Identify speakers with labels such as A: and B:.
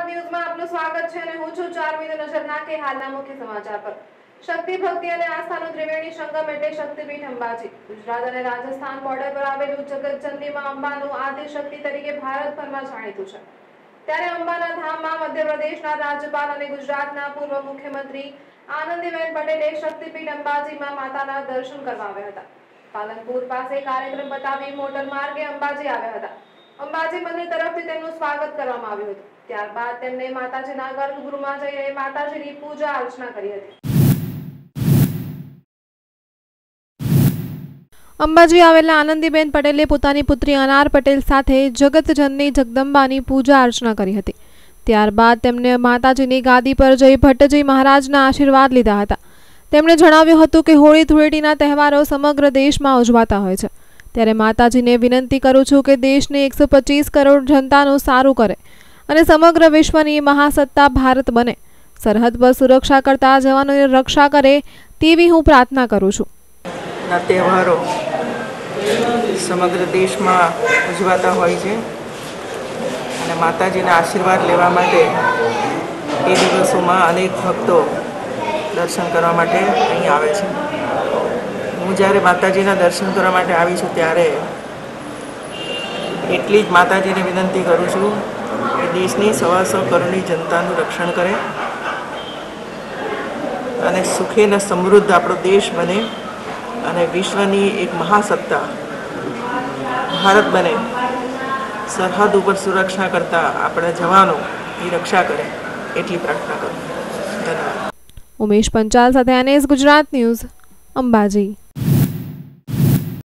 A: ગુજરાત ન્યૂઝમાં આપનું સ્વાગત છે અને હું છું ચારમીનો નજર નાખે હાલના મુખ્ય સમાચાર પર। શક્તિ ભક્તિ અને આસ્થાનો ત્રિવેણી સંગમ એટલે શક્તિપીઠ અંબાજી। ગુજરાત અને રાજસ્થાન બોર્ડર પર આવેલું જગતજનની માં અંબાનું આદિ શક્તિ તરીકે ભારતભરમાં જાણીતું છે। ત્યારે અંબાના ધામમાં મધ્યપ્રદેશના રાજ્યપાલ અને ગુજરાતના પૂર્વ મુખ્યમંત્રી આનંદીબેન પટેલે શક્તિપીઠ અંબાજીમાં માતાના દર્શન કરવા આવ્યા હતા। પાલનપુર પાસે કાર્યક્રમ પતાવી મોટર માર્ગે અંબાજી આવ્યા હતા। અંબાજી મંદિર તરફથી તેમનું સ્વાગત કરવામાં આવ્યું હતું। ત્યારબાદ તેમણે માતાજીના ગર્ભગૃહમાં જઈને માતાજીની પૂજા અર્ચના કરી હતી। અંબાજી આવેલા આનંદીબેન પટેલે પોતાની પુત્રી અનાર પટેલ સાથે જગતજનની જગદંબાની પૂજા અર્ચના કરી હતી। ત્યારબાદ તેમણે માતાજીની ગાદી પર જઈ ભટ્ટજી મહારાજના આશીર્વાદ લીધા હતા। તેમણે જણાવ્યું હતું કે હોળી ધૂળેટીના તહેવારો સમગ્ર દેશમાં ઉજવાતા હોય છે, ત્યારે માતાજીને વિનંતી કરું છું કે દેશની 125 કરોડ જનતાનું સારું કરે અને સમગ્ર વિશ્વની મહાસત્તા ભારત બને। સરહદ પર સુરક્ષા કરતા જવાનોની રક્ષા કરે તેવી હું પ્રાર્થના કરું છું।
B: તહેવારો સમગ્ર દેશમાં ઉજવાતા હોય છે અને માતાજીના આશીર્વાદ લેવા માટે એ દિવસોમાં અનેક ભક્તો દર્શન કરવા માટે અહીં આવે છે। હું જ્યારે માતાજીના દર્શન કરવા માટે આવી છું ત્યારે એટલી જ માતાજીને વિનંતી કરું છું કે દેશની 125 કરોડની જનતાનું રક્ષણ કરે અને સુખી અને સમૃદ્ધ આપણો દેશ બને અને વિશ્વની એક મહાસત્તા ભારત બને। સરહદ ઉપર સુરક્ષા કરતા આપણા જવાનો એ રક્ષા કરે એટલી પ્રાર્થના કરું। ધન્યવાદ।
A: ઉમેશ પંચાલ સાથે NS ગુજરાત ન્યૂઝ, અંબાજી।